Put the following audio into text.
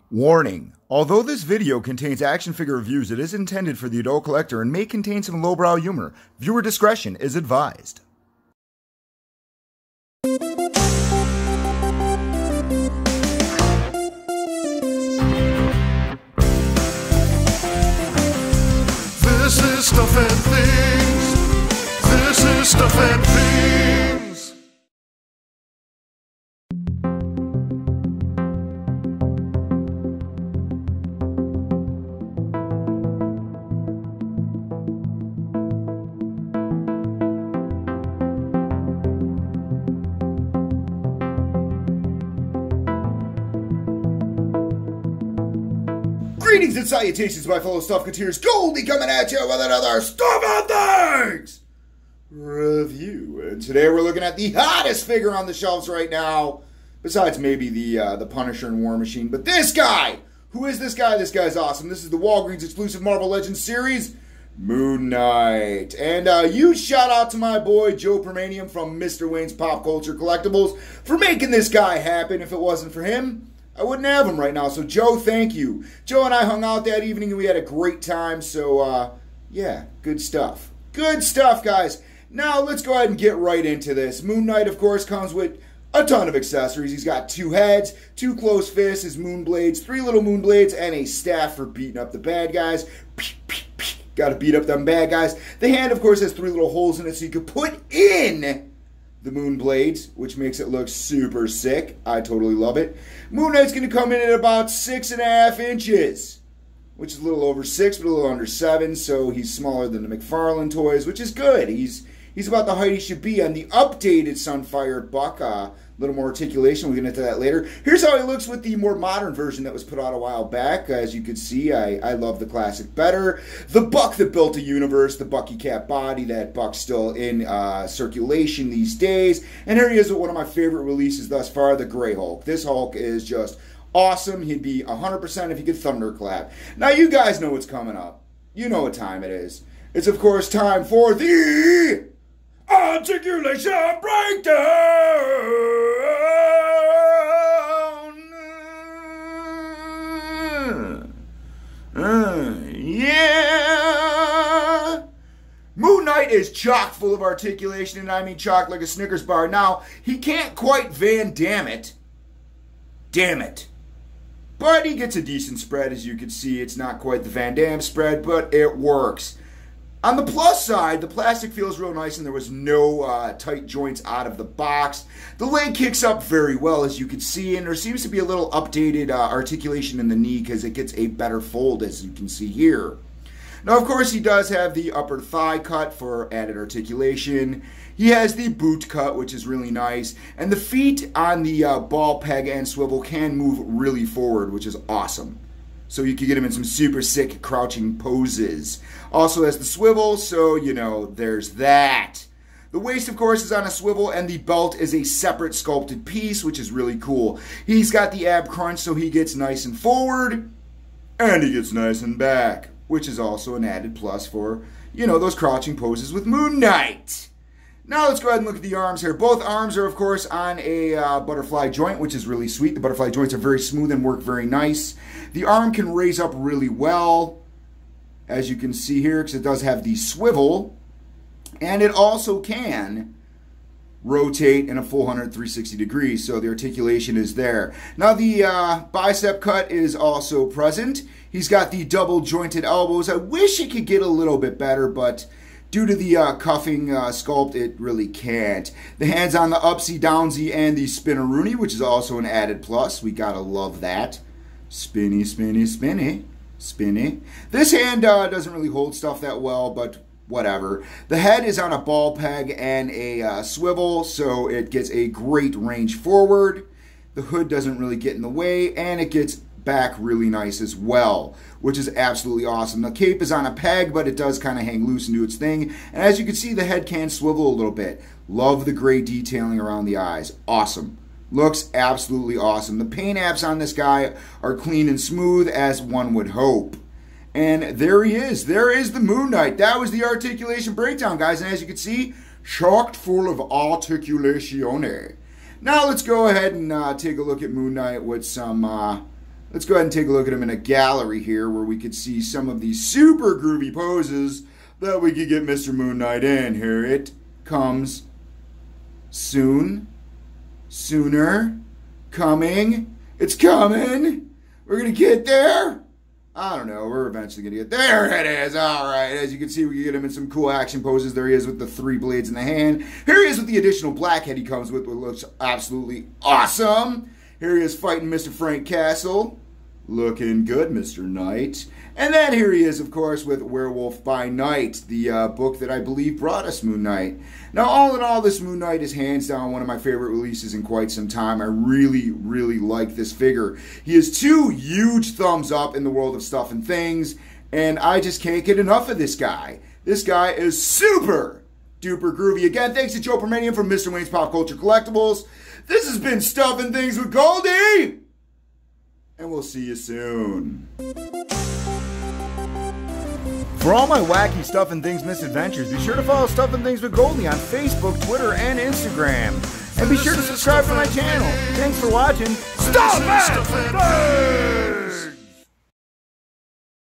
Warning. Although this video contains action figure reviews, it is intended for the adult collector and may contain some lowbrow humor. Viewer discretion is advised. This is Stuff and Things. This is Stuff and Things. Greetings and salutations, my fellow Stuffketeers. Goldie coming at you with another Stuff and Things review. And today we're looking at the hottest figure on the shelves right now, besides maybe the Punisher and War Machine. But this guy! Who is this guy? This guy's awesome. This is the Walgreens exclusive Marvel Legends series, Moon Knight. And huge shout out to my boy Joe Permanium from Mr. Wayne's Pop Culture Collectibles for making this guy happen. If it wasn't for him, I wouldn't have him right now. So Joe, thank you. Joe and I hung out that evening and we had a great time. So yeah, good stuff. Good stuff, guys. Now let's go ahead and get right into this. Moon Knight, of course, comes with a ton of accessories. He's got 2 heads, 2 closed fists, his moon blades, 3 little moon blades, and a staff for beating up the bad guys. Gotta beat up them bad guys. The hand, of course, has 3 little holes in it so you can put in the moon blades, which makes it look super sick. I totally love it. Moon Knight's going to come in at about 6.5 inches, which is a little over 6, but a little under 7, so he's smaller than the McFarlane toys, which is good. He's about the height he should be. On the updated Sunfire Buck, a little more articulation. We'll get into that later. Here's how he looks with the more modern version that was put out a while back. As you can see, I love the classic better. The Buck that built a universe, the Bucky Cat body, that Buck's still in circulation these days. And here he is with one of my favorite releases thus far, the Grey Hulk. This Hulk is just awesome. He'd be 100% if he could thunderclap. Now, you guys know what's coming up. You know what time it is. It's, of course, time for the Articulation Breakdown! Yeah! Moon Knight is chock full of articulation, and I mean chock like a Snickers bar. Now, he can't quite Van Damme it. Damn it. But he gets a decent spread, as you can see. It's not quite the Van Damme spread, but it works. On the plus side, the plastic feels real nice and there was no tight joints out of the box. The leg kicks up very well, as you can see, and there seems to be a little updated articulation in the knee because it gets a better fold, as you can see here. Now, of course, he does have the upper thigh cut for added articulation. He has the boot cut, which is really nice, and the feet on the ball peg and swivel can move really forward, which is awesome. So you can get him in some super sick crouching poses. Also has the swivel, so, you know, there's that. The waist, of course, is on a swivel, and the belt is a separate sculpted piece, which is really cool. He's got the ab crunch, so he gets nice and forward, and he gets nice and back, which is also an added plus for, you know, those crouching poses with Moon Knight. Now let's go ahead and look at the arms here. Both arms are, of course, on a butterfly joint, which is really sweet. The butterfly joints are very smooth and work very nice. The arm can raise up really well, as you can see here, because it does have the swivel. And it also can rotate in a full 360 degrees, so the articulation is there. Now the bicep cut is also present. He's got the double jointed elbows. I wish it could get a little bit better, but due to the cuffing sculpt, it really can't. The hands on the upsy downsy and the spinneroonie, which is also an added plus. We gotta love that. Spinny, spinny, spinny, spinny. This hand doesn't really hold stuff that well, but whatever. The head is on a ball peg and a swivel, so it gets a great range forward. The hood doesn't really get in the way, and it gets back really nice as well, which is absolutely awesome. The cape is on a peg, but it does kind of hang loose and do its thing. And as you can see, the head can swivel a little bit. Love the gray detailing around the eyes. Awesome. Looks absolutely awesome. The paint apps on this guy are clean and smooth, as one would hope. And there he is. There is the Moon Knight. That was the articulation breakdown, guys. And as you can see, chock full of articulatione. Now let's go ahead and take a look at Moon Knight with some Let's go ahead and take a look at him in a gallery here where we could see some of these super groovy poses that we could get Mr. Moon Knight in. Here it comes. Soon. Sooner. Coming. It's coming. We're going to get there. I don't know. We're eventually going to get there. It is. All right. As you can see, we can get him in some cool action poses. There he is with the 3 blades in the hand. Here he is with the additional black head he comes with, which looks absolutely awesome. Here he is fighting Mr. Frank Castle. Looking good, Mr. Knight. And then here he is, of course, with Werewolf by Night, the book that I believe brought us Moon Knight. Now, all in all, this Moon Knight is hands down one of my favorite releases in quite some time. I really, really like this figure. He has 2 huge thumbs up in the world of Stuff and Things, and I just can't get enough of this guy. This guy is super duper groovy. Again, thanks to Joe Permanian from Mr. Wayne's Pop Culture Collectibles. This has been Stuff and Things with Goldie, and we'll see you soon. For all my wacky Stuff and Things misadventures, be sure to follow Stuff and Things with Goldie on Facebook, Twitter, and Instagram. And be sure to subscribe to my channel. Thanks for watching Stuff and Things!